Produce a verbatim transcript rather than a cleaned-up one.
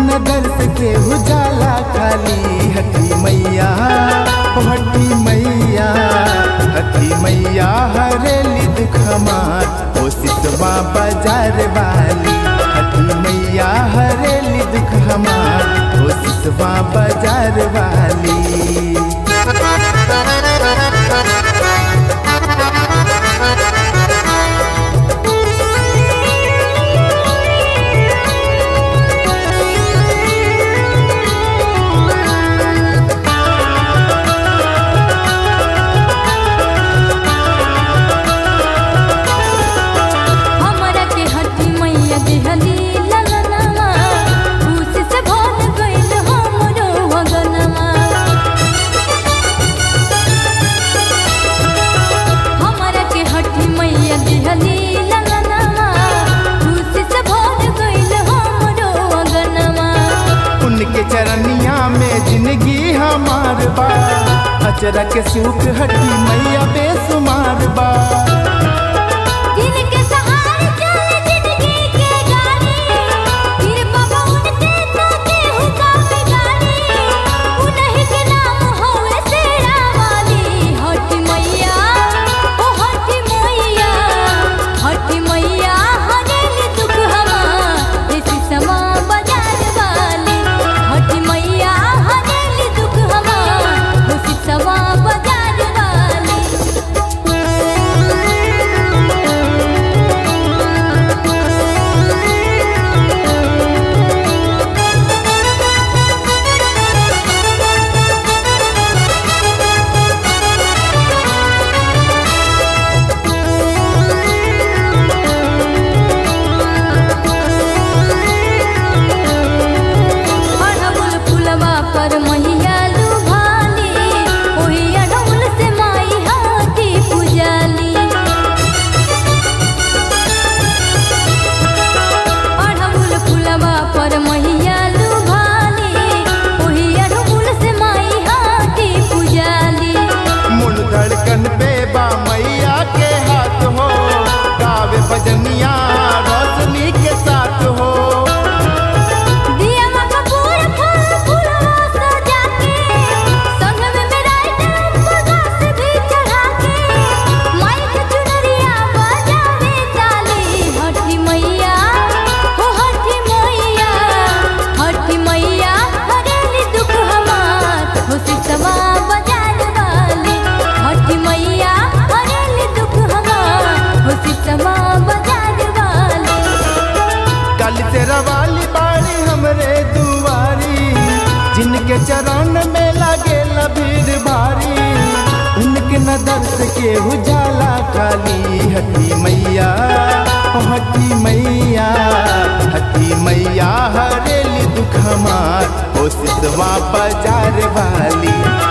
न दर्श के उजाला खाली। हठी मैया हठी मैया हठी मैया हरेली दुख हमार ओ सिसवा बाजार वाली। हठी मैया हरेली दुख हमार ओ सिसवा बाजार वाली। चरनिया में जिंदगी हमार बा अचरा के सुख हठी मैया बेसुमार बा। जिनके सहारे चले जिंदगी के गाड़ी फिर बाबा उनके ताके हुका बिगाड़ी। उन्हीं के नाम होवे शेरा वाली। हठी मैया ओ हठी मैया हठी मैया हरेली दुख हमार ऐसी समा बाजार वाली। हठी मैया हरेली दुख हमार ऐसी समा बाजार वाली। अड़हुल फुलवा पर मैया लुभानी ओही अड़हुल से माई हाथी पुजाली। अड़हुल फुलवा पर मैया लुभानी ओही अड़हुल से माई हाथी पुजाली। मुन धड़कन पे बा मैया के हाथ हो गावे भजनिया रोशनी के साथ हो। दिया कपूर फूल फूलवा सजा के संग में मेरा डंपर घास भी चढ़ा के माई के चुनरिया बजावे ताली। हठी मैया हो हठी मैया हठी मैया हरेली दुख हमार हो सिसवा बाजार वाली। हठी मैया हरेली दुख हमार हो सिसवा बाजार वाली। काली तेरा वाली बाड़ी हमरे दुआरी जिनके चरण में लागे भीड़ भारी। उनके न दर्श के उजाला खाली। हठी मैया हठी मैया हठी मैया हरेली दुख हमार ओ सिसवा बाजार वाली।